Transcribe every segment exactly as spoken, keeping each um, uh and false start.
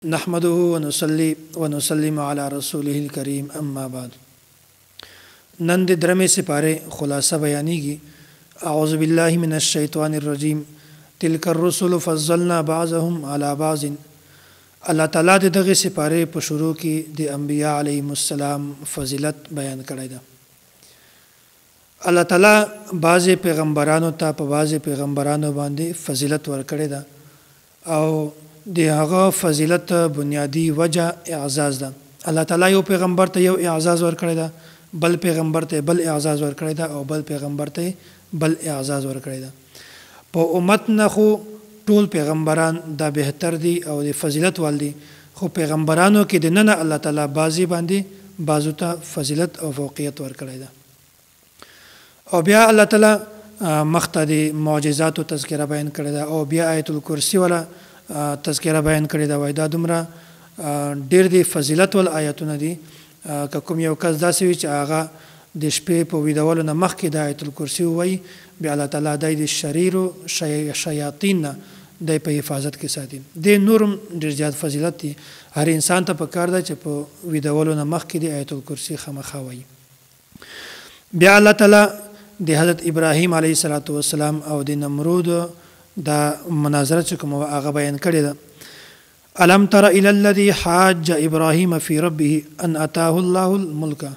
نحمده ونصلي ونسلم على رسوله الكريم اما بعد. نن د درمې سپاره خلاصه بیانېږي. اعوذ بالله من الشیطان الرجیم. تلک الرسل فضلنا بعضهم على بعض. الله تعالی د دغه سپاره په شروع کې د انبیاء علیهم السلام فضیلت بیان کړی ده. الله تعالی بعضې پیغمبرانو ته په بعضې پیغمبرانو باندې فضیلت ورکړی ده او د هغه فضیلت بنیادی وجه اعزاز ده. الله تعالی یو پیغمبر ته یو اعزاز ورکړی ده، بل پیغمبر ته بل اعزاز ورکړی ده او بل پیغمبر ته بل اعزاز ورکړی ده. په امت نه خو ټول پیغمبران دا بهتر دي او د فضیلت وال دي، خو پیغمبرانو کې د نن الله تعالی بعضی باندې بعضو ته فضیلت او فوقیت ورکړی ده. او بیا الله تعالی مخته د معجزاتو تذکره بیان کړی ده او بیا آیت الکرسی ولا تذکره بیان کړی ده. وای دا دومره ډېر دی فضیلت ول آیتونه دي. که کوم یو کس داسې وي چې هغه د شپې په ویدولو نه مخکې د آیت الکرسی ووایي، بیا الله تعالی دی د شریرو شیاطین نه دی په حفاظت کې ساتي. د نورم ډېر زیات فضیلت دی. هر انسان ته پکار ده چې په ویدولو نه مخکې د آیت الکرسی خامخا وایي. بیا الله تعالی د حضرت ابراهیم علیه السلام او د نمرود دا مناظره چې کوم هغه بیان کړی ده. الم تر الى الذي حاج ابراهيم في ربه ان اتاه الله الملك.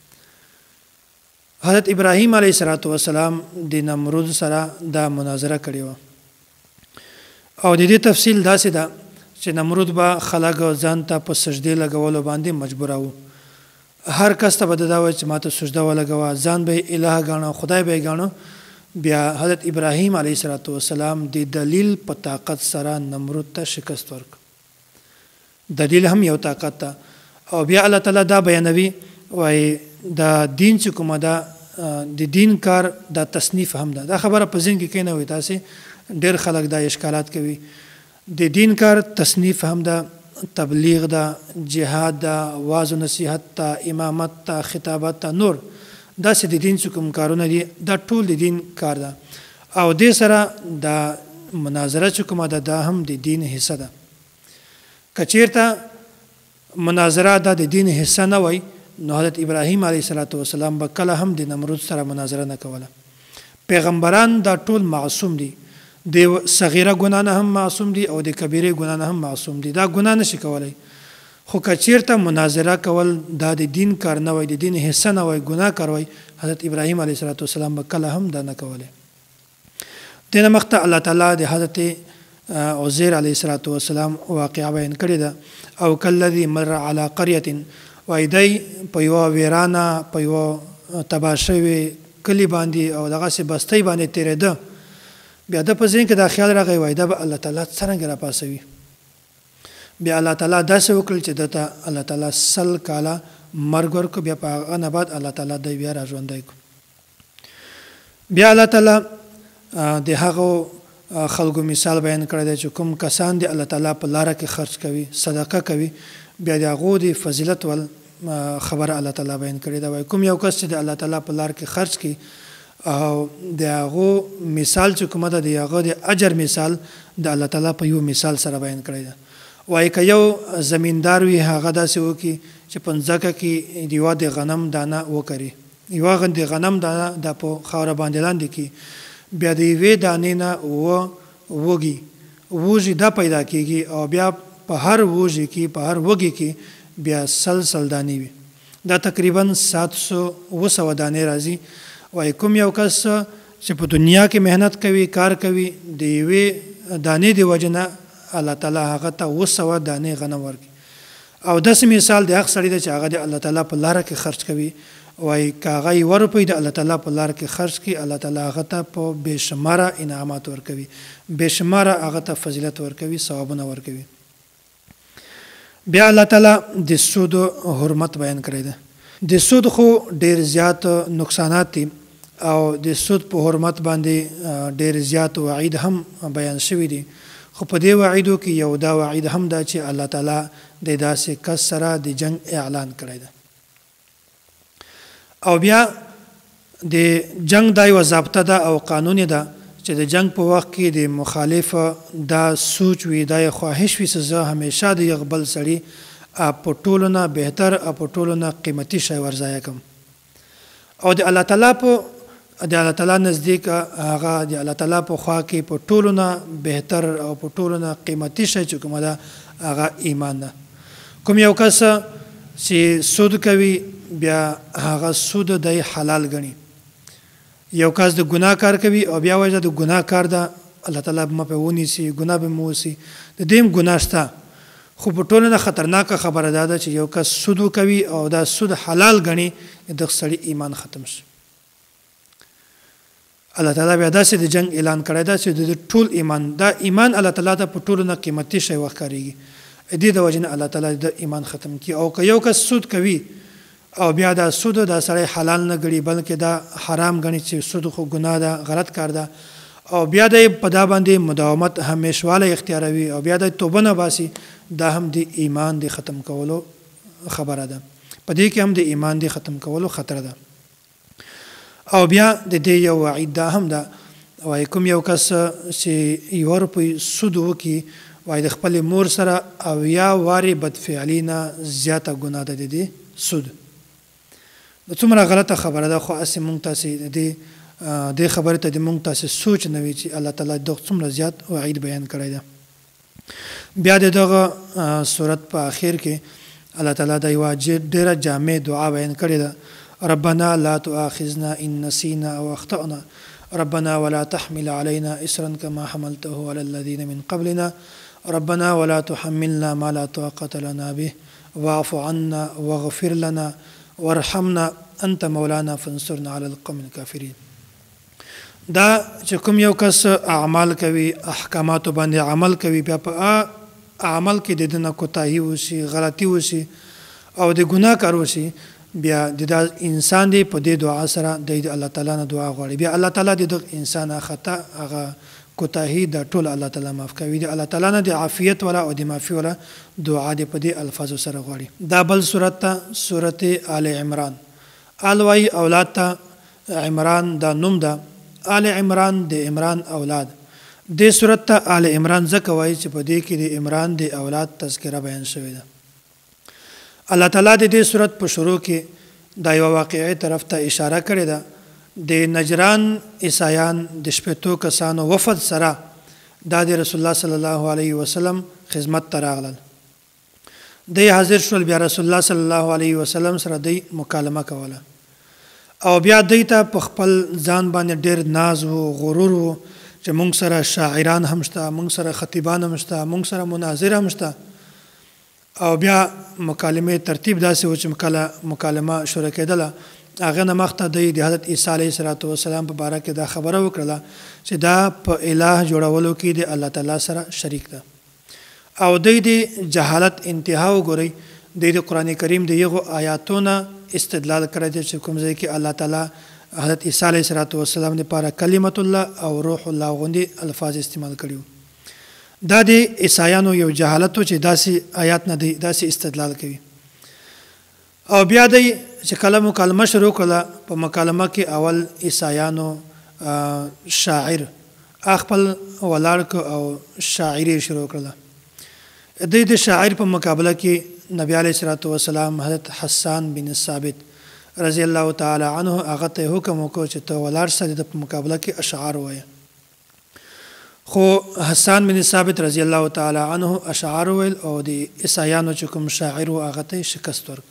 حضرت ابراهیم علیه السلام د نمرود سره دا مناظره کړې و او د دې تفصیل داسې ده چې نمرود به خلک ځان ته په سجدې لګولو باندې مجبوراوه. هر کس ته به دا وایي چې ماته سجده ولګوه، ځان به الهه ګاڼه، خدای به یې ګاڼه. بیا حضرت ابراهیم علیه السلام د دلیل په طاقت سره نمرود ته شکست ورک. دلیل هم یو طاقت ته. او بیا الله تعالی دا بیانوي، وایي دا دین چې کومه ده د دین کار دا تصنیف هم ده. دا خبره په ذهن کې کینه وي، تاسې ډېر خلک دا اشکالات کوي. د دین کار تصنیف هم ده، تبلیغ ده، جهاد ده، واعظ و نصیحت ده، امامت ده، خطابت ده، نور داسې د دین چې کوم کارونه دي دا ټول د دین کار ده. او دې سره دا مناظره چې کومه ده دا هم د دین حصه ده. که چېرته مناظره دا د دین حصه نه وای نو حضرت ابراهیم علیه السلام به کله هم د نمرود سره مناظره نه کوله. پیغمبران دا ټول معصوم دي، د صغیره ګناه نه هم معصوم دي او د کبیره ګناه نه هم معصوم دي. دا ګناه نشي کولی. خو که چېرته مناظره کول دا د دین کار نه وای، د دین حصه نه وای، ګناه کار وای، حضرت ابراهیم علیه السلام به کله هم دا نه کولی. دې نه مخته الله تعالی د حضرت عزیر علیه السلام واقعه بیان کړې ده. او کالذي مر علی قریة، وایي دی په یوه ویرانه په یوه تباه شوي کلي باندې او دغسې بستۍ باندې تېرېده. بیا د په ذهن کې دا خیال راغی، وایي دا به الله تعالی څرنګه راپاسوي. بیا الله تعالی داسې وکړل چې دته الله تعالی سل کاله مرګ ورکړو. بیا په هغه نه بعد الله تعالی دی بیا را ژوندی کړو. بیا الله تعالی د هغو خلکو مثال بیان کړی دی چې کوم کسان دی الله تعالی په لاره کې خرج کوي، صدقه کوي، بیا د هغو د فضیلت ول خبره الله تعالی بیان کړې ده. وایي کوم یو کس چې د الله تعالی په لاره کې خرج کوي او د هغو مثال چې کومه ده د هغه د اجر مثال د الله تعالی په یو مثال سره بیان کړی ده. وایي که یو زمیندار وي هغه داسې وکړي چې په ځمکه کې د یوه د غنم دانه وکري، یوه د غنم دانه د په خاوره باندې لاندې کړي، بیا د یوې دانې نه اووه وږي وږي دا پیدا کېږي او بیا په هر وږي کې په هر وږي کې بیا سل سل دانې وي. دا تقریبا سات سو اوه سوه دانې راځي. وایي کوم یو کس چې په دنیا کې محنت کوي، کار کوي، د یوې دانې د وجې نه الله تعالی هغه ته اوه سوه دانې غنم ورکړي. او داسې مثال د هغه سړي دی چې هغه د الله تعالی په لاره کې خرج کوي. وایي که هغه یوه روپۍ د الله تعالی په لاره کې خرج کړي، الله تعالی هغه ته په بې شماره انعامات ورکوي، بې شماره هغه ته فضیلت ورکوي، ثوابونه ورکوي. بیا الله تعالی د سود حرمت بیان کړی ده. د سود خو ډېر زیات نقصانات دي او د سود په حرمت باندې ډېر زیات وعید هم بیان شوي دي. خو په دې وعیدو کې یو دا وعید هم ده چې الله تعالی د داسې کس سره د جنگ اعلان کړی ده. او بیا د جنگ دا یوه ضابطه ده او قانون ده چې د جنگ په وخت کې د مخالف دا سوچ وي دا خواهش وي چې زه همیشه د یو بل سړي په ټولو نه بهتر او په ټولو نه قیمتي شی ورځای کوم او د الله تعالی په د الله تعالی نزدیک هغه د الله تعالی په خوا کې په ټولو نه بهتر او په ټولو نه قیمتي شی چې کومه ده هغه ایمان ده. کوم یو کس چې سود کوي بیا هغه سود د حلال ګڼي، یو کس د ګناه کار کوي او بیا وایي د ګناه کار ده الله تعالی به په ونیسي ګناه به موسی د دیم ګناه شته، خو په ټولو نه خطرناکه خبره ده چې یو کس سود کوي او دا سود حلال ګڼي د سړي ایمان ختم شي. الله تعالی بیا داسې د جنگ اعلان کړی دا چې د ټول ایمان دا ایمان الله تعالی ته په ټولو نه قیمتي شی وښکارېږي، دې د وجې نه الله تعالی د ایمان ختم کړي. او که یو کس سود کوي او بیا دا سود دا سړی حلال نه ګڼي بلکې دا حرام ګڼي چې سود خو ګناه ده غلط کار ده او بیا د په دا باندې مداومت همیشواله اختیاروي او بیا د توبه نه باسي، دا هم د ایمان د ختم کولو خبره ده، په دې کې هم د ایمان د ختم کولو خطر ده. او بیا د دې یو وعید دا هم ده وایي کوم یو کس چې یو روپۍ سود وکړي وایي د خپلې مور سره او یا وارې بدفعلي نه زیاته ګناه ده د دې سود. نو څومره غلطه خبره ده، خو هسې مونږ تاسې د دې دې خبرې ته د مونږ تاسې سوچ نه وي چې الله تعالی دغه څومره زیات وعید بیان کړی ده. بیا د دغه صورت په اخر کې الله تعالی د یوه ډېره جامع دعا بیان کړې ده: ربنا لا تؤاخذنا إن نسينا أو أخطأنا ربنا ولا تحمل علينا إصرا كما حملته على الذين من قبلنا ربنا ولا تحملنا ما لا طاقة لنا به واعف عنا واغفر لنا وارحمنا أنت مولانا فانصرنا على القوم الكافرين. دا چې کوم یو کس اعمال کوي احکاماتو باندې عمل کوي بیا په عمل کې د دنه کوتاهي وشي غلطي وشي او د ګناه کار وشي بیا د انسان دی په دې دعا سره د الله تعالی نه دعا غواړي، بیا الله تعالی د انسان خطا هغه کوتاهي د ټول الله تعالی معاف کوي، د الله تعالی نه د عافیت ولا او د معافي ولا دعا دی په دې الفاظو سره غواړي. دا بل سورت ته سورت آل عمران آل وای اولاد ته عمران دا نوم ده، آل عمران د عمران اولاد. د سورت ته آل عمران ځکه وایي چې په دې کې د عمران د اولاد تذکره بیان شوې ده. الله تعالی د دې سورت په شروع کې دا یو واقعي طرف ته اشاره کړې ده. د نجران عیسایان د شپېتو کسانو وفد سره دا د رسول الله صلی الله علیه وسلم خدمت ته راغلل، دی حاضر شول، بیا رسول الله صلی الله علیه وسلم سره دی مکالمه کوله او بیا دی ته په خپل ځان باندې ډېر ناز و غرور و چې مونږ سره شاعران هم شته، مونږ سره خطیبان هم شته، مونږ سره مناظر هم شته. او بیا مکالمه ترتیب داسې و چې کله مکالمه شروع کېدله هغه نه مخته دی د حضرت عیسی علیه السلام په باره کې دا خبره وکړله چې دا په الہ جوړولو کې د الله تعالی سره شریک ده او دی د جهالت انتها وګورئ. دی د قرآن کریم د یغو آیاتونه استدلال کړی دی چې کوم ځای کې الله تعالی حضرت عیسی علیه السلام لپاره کلمت الله او روح الله غوندې الفاظ استعمال کړي. دا د عیسایانو یو جهالت چې داسې آیات نه دی داسې استدلال کوي. او بیا دی چې کله مکالمه شروع کړه په مکالمه کې اول عیسایانو شاعر خپل ولاړ او شاعري شروع کړله. د دې شاعر په مقابله کې نبی علیه الصلاۃ والسلام حضرت حسان بن ثابت رضی الله تعالی عنه هغه ته حکم وکړ چې ته ولاړ سره د مقابله کې اشعار وایه. خو حسان بن ثابت رضی الله تعالی عنه اشعار ویل او د عیسایانو چې کوم شاعر و هغه ته شکست ورک.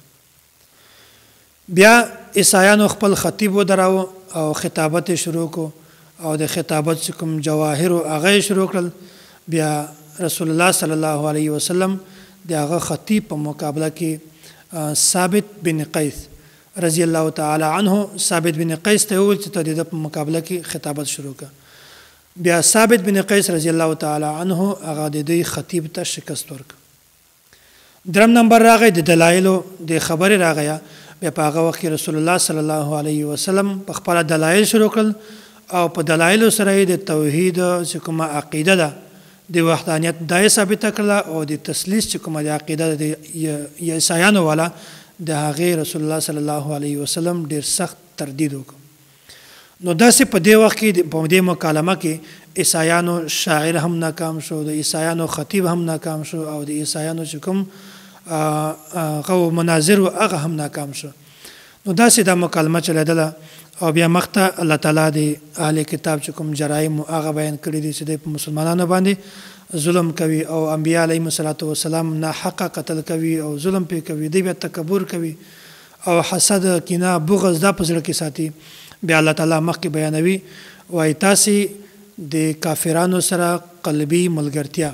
بیا عیسایانو خپل خطیب ودراو او خطابت شروع کو او د خطابت چې کوم جواهر هغه شروع کړل. بیا رسول الله صلی الله علیه وسلم د هغه خطیب په مقابله کې ثابت بن قیس رضی الله تعالی عنه ثابت بن قیس ته وویل چې ته د په مقابله کې خطابت شروع کړه. بیا ثابت بن قیس رضی الله تعالی عنه هغه د دې خطیب ته شکست ورک. درم نمبر راغی د دلایلو د خبرې راغیا. بیا په هغه وخت کې رسول الله صلی الله علیه وسلم په خپل دلایل شروع کړل او په دلایلو سره د توحید چې کومه عقیده ده د وحدانیت دای ثابت کړه او د تسلیث چې کومه د عقیده د عیسایانو والا د هغه رسول الله صلی الله علیه وسلم ډیر سخت تردید وکړ. نو داسې په دې وخت کې په دې مکالمه کې عیسایانو شاعر هم ناکام شو، د عیسایانو خطیب هم ناکام شو، او د عیسایانو چې کوم هغه مناظر و هغه هم ناکام شو. نو داسې دا مکالمه چلیدله او بیا مخته الله تعالی د اهل کتاب چې کوم جرایم هغه بیان کړي دي چې د مسلمانانو باندې ظلم کوي او انبیاء علیهم الصلاۃ والسلام ناحقه قتل کوي او ظلم پې کوي، دی بیا تکبر کوي او حسد کینه بغض دا په زړه کې ساتي. بیا الله تعالی مخکې بیانوي وایي تاسې د کافرانو سره قلبي ملګرتیا،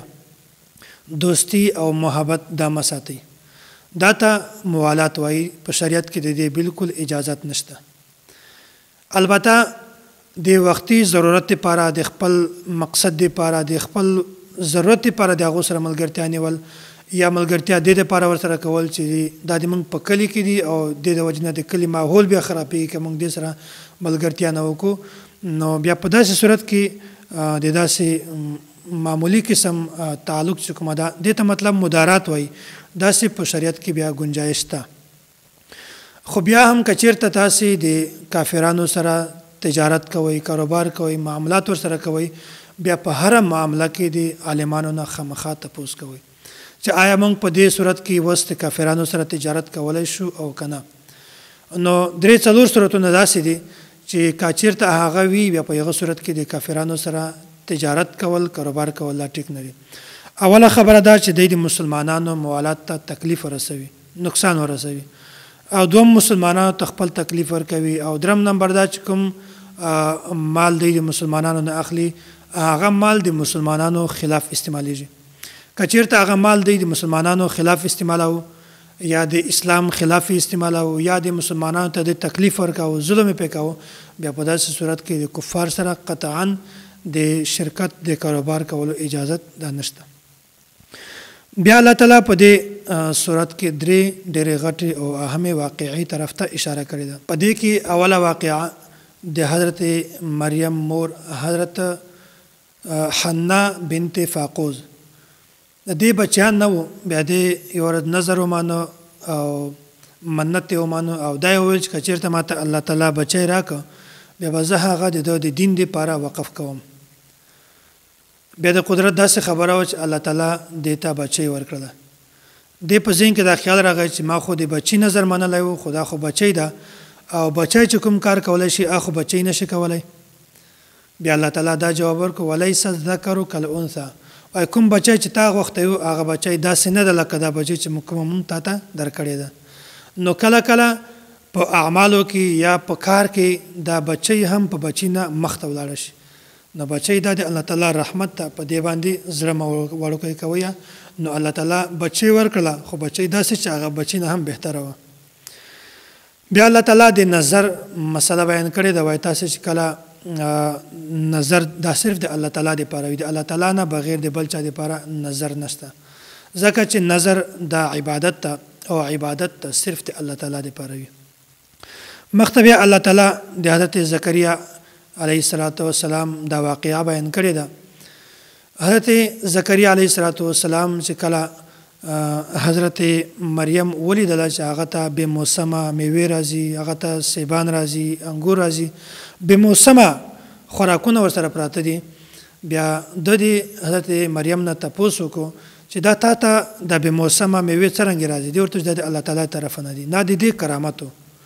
دوستی او محبت دا مساتئ. دا ته موالات وایي. په شریعت کې د دې بالکل اجازت نشته. البته د وختي ضرورت لپاره د خپل مقصد لپاره د خپل ضرورت لپاره د هغو سره ملګرتیا نیول یا ملګرتیا د دې لپاره ورسره کول چې دا د موږ په کلي کې دي او د دې وجې نه د کلي ماحول بیا خرابېږي که موږ دې سره ملګرتیا نه وکړو، نو بیا په داسې صورت کې د داسې معمولی قسم تعلق چې کومه ده دې ته مطلب مدارات وایي، داسې په شریعت کې بیا گنجایش شته. خو بیا هم که چېرته تاسې د کافرانو سره تجارت کوئ، کاروبار کوئ، معاملات ورسره کوئ، بیا په هره معامله کې د عالمانو نه خامخا تپوس کوئ چې آیا موږ په دې صورت کې اوس د کافرانو سره تجارت کولی شو او که نه. نو درې څلور صورتونه داسې دي چې که چېرته هغه وي بیا په هغه صورت کې د کافرانو سره تجارت کول، کاروبار کول لا ټیک نه دي. اوله خبره دا چې د مسلمانانو موالات ته تکلیف ورسوي، نقصان ورسوي، او دوم مسلمانانو ته خپل تکلیف ورکوي، او درم نمبر دا چې کوم مال د مسلمانانو نه اخلي هغه مال د مسلمانانو خلاف استعمالیږي. که چېرته هغه مال د مسلمانانو خلاف استعمالو یا د اسلام خلاف استعمالو یا د مسلمانانو ته د تکلیف ورکاو، ظلم پې کاو، بیا په داسې صورت کې د کفار سره قطعا د شرکت د کاروبار کولو اجازت دا نشته. بیا الله تعالی په دې صورت کې درې ډېرې غټې او اهمې واقعې طرف ته اشاره کړې ده. په دې کې اوله واقعه د حضرت مریم مور حضرت حنا بنت فاقوز، د دې بچیان نه وو، بیا دې یو ورځ نظر ومانو او منت یې ومانو او دا یې وویل چې که چېرته ماته الله تعالی بچی راکړه بیا به زه هغه د ده د دین دپاره وقف کوم. بیا د قدرت داسې خبره وه چې الله تعالی دې ته بچی ورکړله. دې په ذهن کې دا خیال راغی چې ما خو د بچي نظر منلی و، خو دا خو بچی ده او بچی چې کوم کار کولی شي هغه خو بچی نشي کولی. بیا الله تعالی دا جواب ورکړو ولیس الذکر کالانثی، وایي کوم بچی چې تا غوښتی و هغه بچی داسې نه ده لکه دا بچی چې کومه مونږ تا ته درکړې ده. نو کله کله په اعمالو کې یا په کار کې دا بچی هم په بچی نه مخته ولاړه شي. نو بچی دا د الله تعالی رحمت ته په دې باندې زړه مه وړوکی کوئ. نو الله تعالی بچی ورکړله خو بچی داسې چې هغه بچی نه هم بهتره وه. بیا الله تعالی د نظر مسله بیان کړې ده. وایي تاسې چې کله نظر دا صرف د الله تعالی دپاره وي، د الله تعالی نه بغیر د بل چا دپاره نظر نشته، ځکه چې نظر دا عبادت ته او عبادت ته صرف د الله تعالی دپاره وي. مخته بیا الله تعالی د حضرت زکریا علیه السلام دا واقعه بیان کړې ده. حضرت زکریا علیه السلام چې کله حضرت مریم ولیدله چې هغه ته بې موسمه میوې راځي، هغه ته سیبان راځي، انګور راځي، بې موسمه خوراکونه ورسره پراته دي، بیا د دې حضرت مریم نه تپوس وکړو چې دا تا ته د بې موسمه میوې څرنګې راځي؟ دې ورته چې دا د الله تعالی طرفه نه دي، نه د دې کرامت و.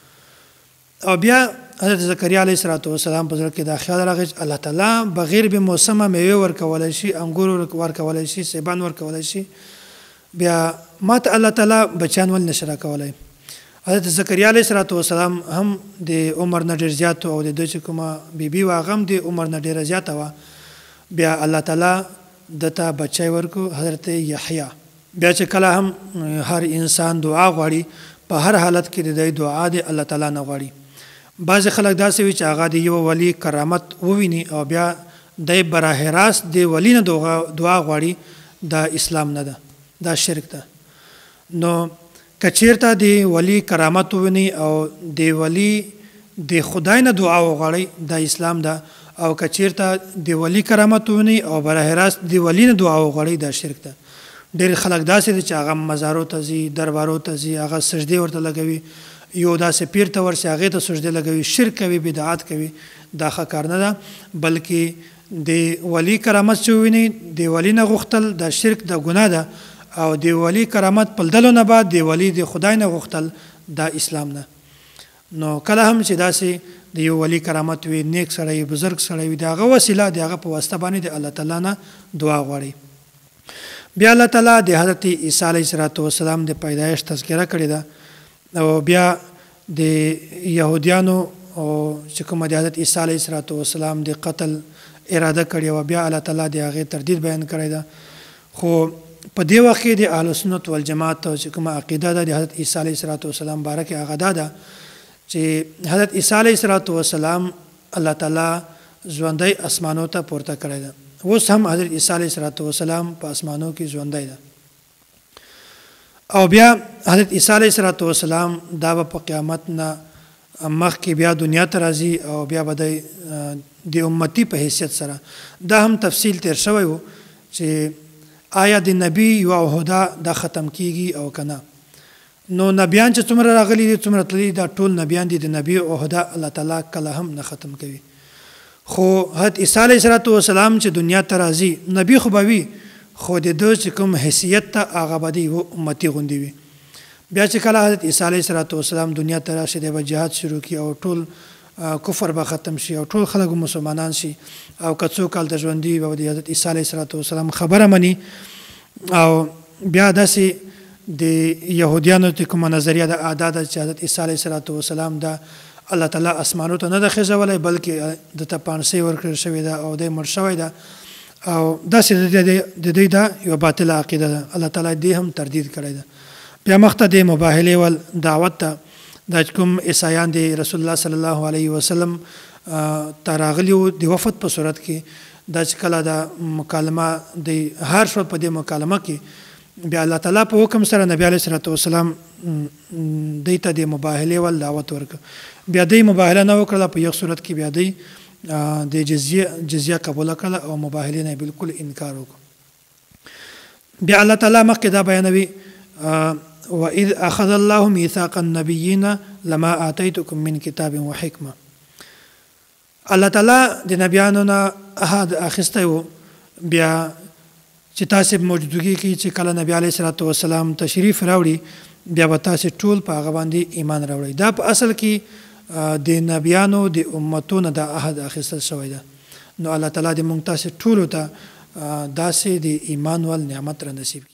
او بیا حضرت زکریا علیه السلام په زړه کې دا خیال راغی چې الله تعالی بغیر بې موسمه میوې ورکولی شي، انګور ورکولی شي، سیبان ورکولی شي، بیا ما ته الله تعالی بچیان ولې نشي راکولی؟ حضرت زکریا علیه السلام هم د عمر نه ډېر زیات او د ده چې کومه بیبي وه هغه هم د عمر نه ډېره زیاته وه. بیا الله تعالی ده ته بچی ورکړو حضرت یحیی. بیا چې کله هم هر انسان دعا غواړي په هر حالت کې د دې دعا د الله تعالی نه غواړي. بعضې خلک داسې وي چې هغه د یو ولی کرامت وویني او بیا دی براه راست د ولی نه دعا غواړي، دا اسلام نه ده، دا شرک ده. نو که چېرته د ولی کرامت وویني او د ولی د خدای نه دعا وغواړئ دا اسلام ده، او که چېرته د ولی کرامت وویني او براه راست د ولی نه دعا وغواړئ دا شرک ده. ډېر خلک داسې دي چې هغه مزارو ته ځي، دربارو ته ځي، هغه سجدې ورته لګوي، یو داسې پیر ته ورسي هغې ته سجدې لګوي، شرک کوي، بدعات کوي. دا ښه کار نه ده، بلکې د ولی کرامت چې وویني د ولی نه غوښتل د شرک د ګناه ده، او د ولی کرامت په لیدلو نه بعد د ولی د خدای نه غوښتل دا اسلام نه. نو کله هم چې داسې د یو ولی کرامت وي، نیک سړی، بزرګ سړی وي، د هغه وسیله د هغه په واسطه باندې د الله تعالی نه دعا غواړي. بیا الله تعالی د حضرت عیسی علیه السلام د پیدایش تذکره کړې ده، او بیا د یهودیانو او چې کومه د حضرت عیسی علیه السلام د قتل اراده کړې وه، بیا الله تعالی د هغې تردید بیان کړی ده. خو په دې وخت کې د اهل سنت والجماعت چې کومه عقیده ده د حضرت عیسی علیه السلام باره کې هغه دا ده چې حضرت عیسی علیه السلام الله تعالی ژوندی اسمانو ته پورته کړی ده. اوس هم حضرت عیسی علیه السلام په اسمانو کې ژوندی ده، او بیا حضرت عیسی علیه السلام دا به په قیامت نه مخکې بیا دنیا ته راځي، او بیا به د امتی په حیثیت سره. دا هم تفصیل تیر شوی و چې آیا د نبی یو عهده دا ختم کیږي او که نه. نو نبیان چې څومره راغلي دي څومره تللي دا ټول نبیان دي، د نبی عهده الله تعالی کله هم نه ختم کوي. خو حضرت عیسی علیه السلام چې دنیا ته راځي، نبی خو به وي، خو د ده چې کوم حیثیت ته هغه به د یو امتي غوندې وي. بیا چې کله حضرت عیسی علیه السلام دنیا ته راشي، دی به جهاد شروع کړي او ټول کفر به ختم شي او ټول خلک مسلمانان شي، او که څو کال د ژوندي به د حضرت عیسی علیه السلام خبره مني. او بیا داسې د یهودیانو چې کومه نظریه ده ادا ده چې حضرت عیسی علیه السلام د الله تعالی اسمانو ته نه ده خېژولی، بلکې د ته پانسۍ ورکړل شوې ده او دی مړ شوی ده، او داسې د دوی دا یوه باطله عقیده ده. الله تعالی دې هم تردید کړی ده. بیا مخته د مباهلې ول دعوت ته دا چې کوم عیسایان د رسول الله صلی الله علیه وسلم ته راغلي وو د وفد په صورت کې، دا چې کله د مکالمه د هر شو په دې مکالمه کې بیا الله تعالی په حکم سره نبی علیه السلام دوی ته د مباهلې ول دعوت ورکړ. بیا دوی مباهله نه وکړله، په یو صورت کې بیا دوی د جزیه جزیه قبوله کړله او مباهلې نه بالکل انکار وکړ. بیا الله تعالی مخکې دا بیانوي وَإِذْ أَخَذَ اللَّهُ مِيثَاقَ النَّبِيِّينَ لَمَا آتَيْتُكُم مِّن كِتَابٍ وَحِكْمَةٍ. الله تعالی د نبیانو نه عهد اخیستی و، بیا چې تاسې موجودګي کې چې کله نبی علیه السلام تشریف راوړي، بیا به تاسې ټول په هغه باندې ایمان راوړئ. دا په اصل کې د نبیانو د امتونو د عهد اخیستل شوی ده. نو الله تعالی دې موږ تاسې ټولو ته داسې د ایمان ول نعمت را نصیب کړي.